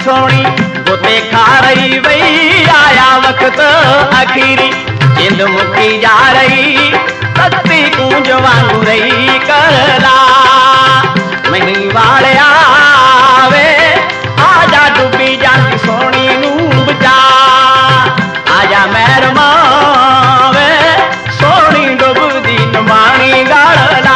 सोनी गोते खा रही वही आया वक्त आखिरी जिंद मुक्की जा रही तत्ती कूंज वांगू रही करला मही वाले आवे आजा डूबी जाती सोनी नू बचा आजा मेहरमा वे सोनी डुबदी नमानी गाड़ला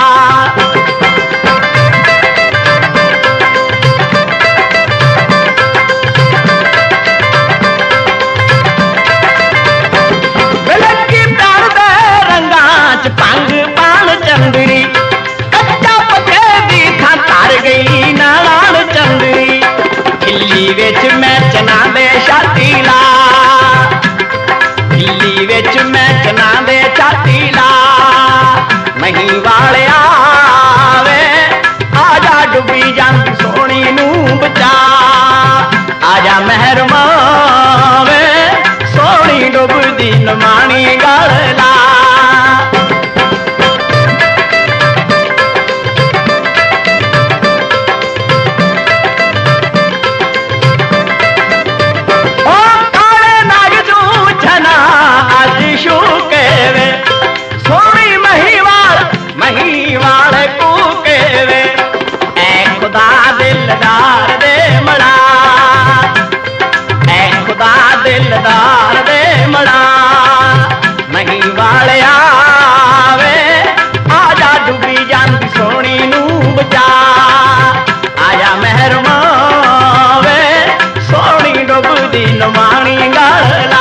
पंग पान चंदरी कच्चा पके दी था तार गई नालाल चंदरी खिल्ली विच मैं चना दे छातीला खिल्ली विच मैं चना दे छातीला मही वाले आवे आजा डुबी जाती सोनी नू बचा आजा मेहरमा वे सोनी डुबदी नमानी गलला दिलदार दे मड़ा ऐ खुदा दिलदार दे मड़ा मही वाले आवे आजा डुबी जाती सोनी नू बचा आजा मेहरमा वे सोनी डुबदी नमानी गलला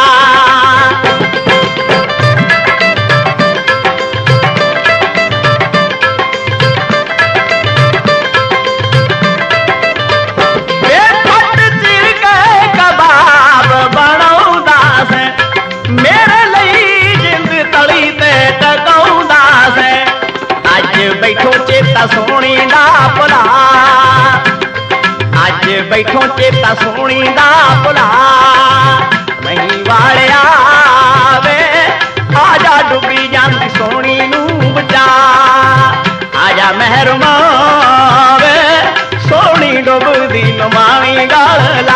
बैठो चेता सोनी दा भुला अज बैठो चेता सोनी दा भुला मही वाले आवे आजा डुबी जाती सोनी नू बचा आजा मेहरमा वे सोनी डुबदी नमानी गलला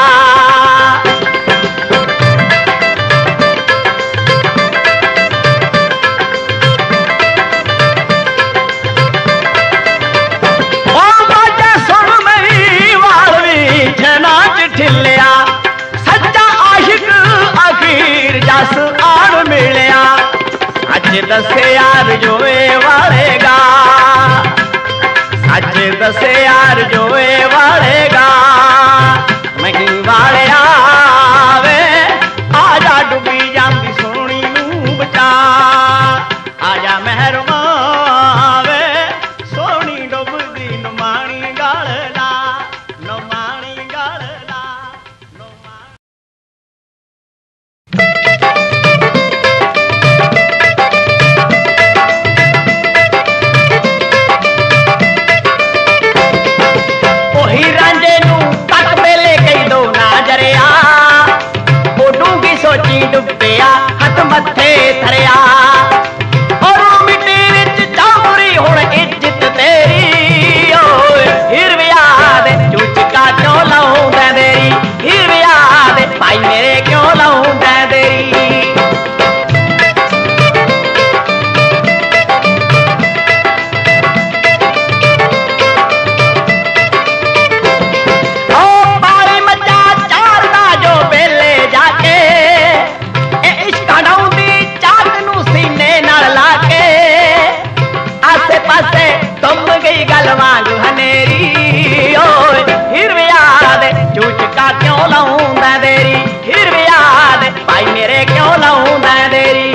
ठिलिया सच्चा आशिक आखिर जस आड़ मिलिया अज दसे यार जोए वालेगा अज दसे यार जोए वालेगा मही वाले आवे आजा डुबी जाती सोनी नू बचा आजा मेहरमा वे सोनी डुबदी नमानी गलला नमानी गलला डुबिया हथ मथे थरिया और मिट्टी विच चामुरी हुण इज्जत तेरी हिरविया दे चूचका क्यों लाऊंदा देरी हिरविया दे भाई मेरे क्यों लाऊंदा देरी गल वांग हनेरी हिरविया दे चूचका क्यों लाऊंदा देरी हिरविया दे भाई मेरे क्यों लाऊंदा देरी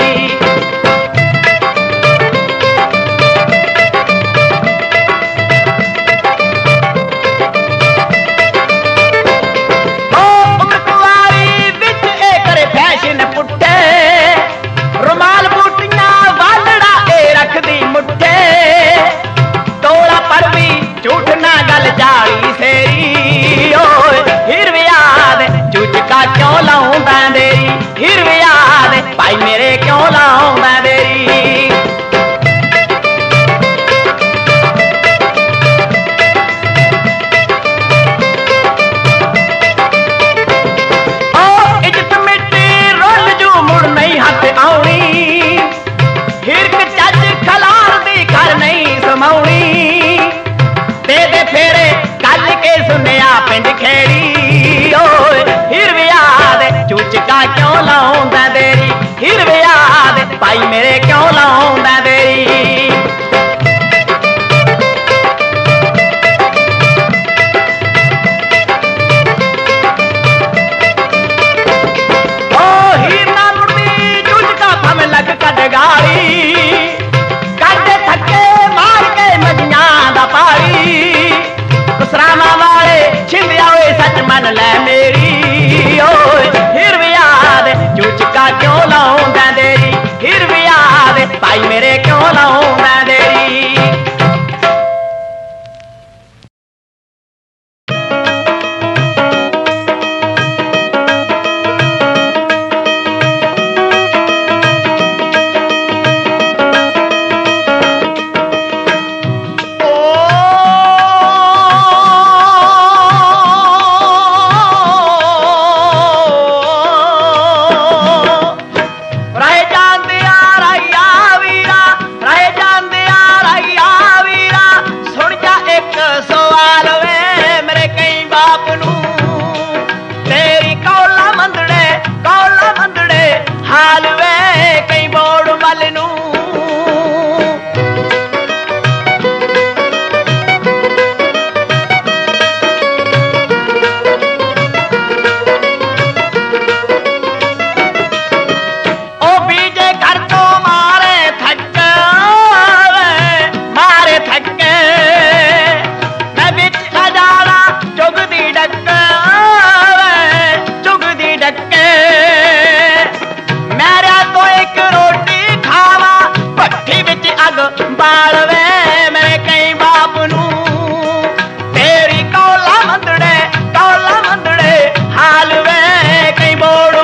फैशन पुट्टे रुमाल बूटियां वालड़ा ए रखदी मुट्ठे तोड़ा पर भी झूठ ना गल जाली सेरी हिरविया दे चूचका क्यों लाऊंदा देरी हिरविया दे भाई मेरे क्यों लाऊंदा देरी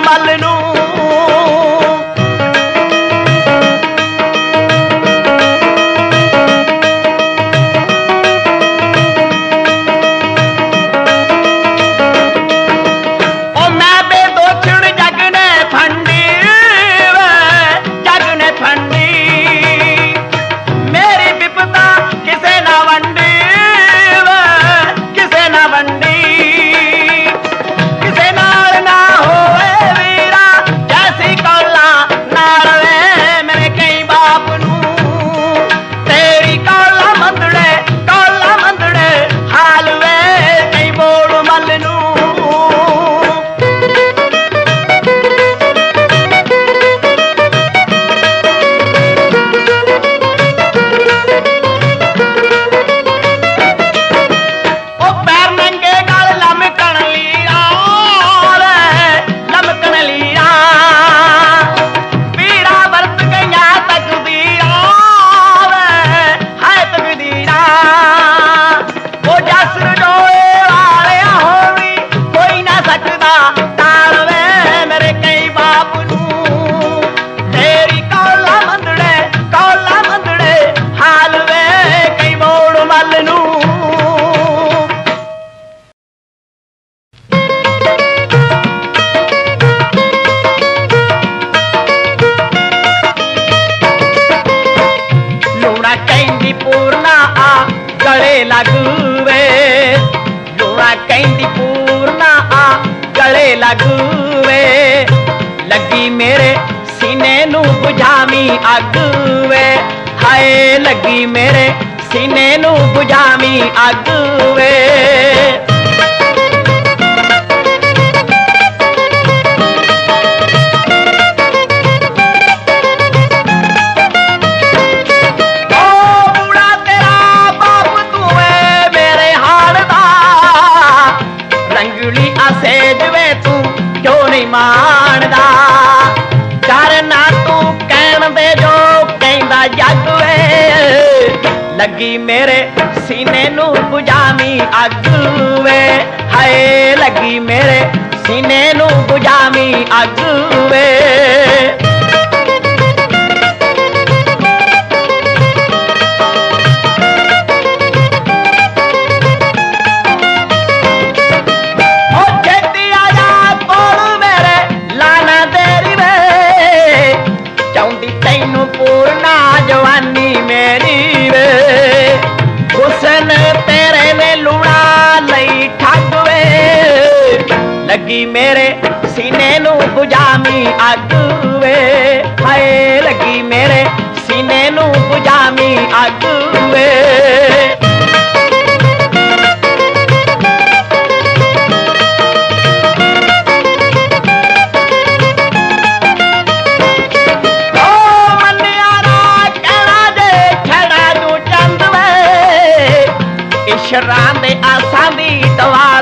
मल नू लगवे लूणा कहती पूर्णा आ गले लगवे लगी मेरे सीने नू बुझावी अग वे हाय लगी मेरे सीने नू बुझावी अग वे मानदा करना तू कहन दे जो कहंदा जग वे लगी मेरे सीने नू बुझावी अग वे हाय लगी मेरे सीने नू बुझावी अग वे जवानी मेरी वे हुसन तेरे ने लूणा लई ठग वे लगी मेरे सीने नू बुझावी अग वे हाय लगी मेरे सीने नू बुझावी अग वे शरां दे आसां दी दवा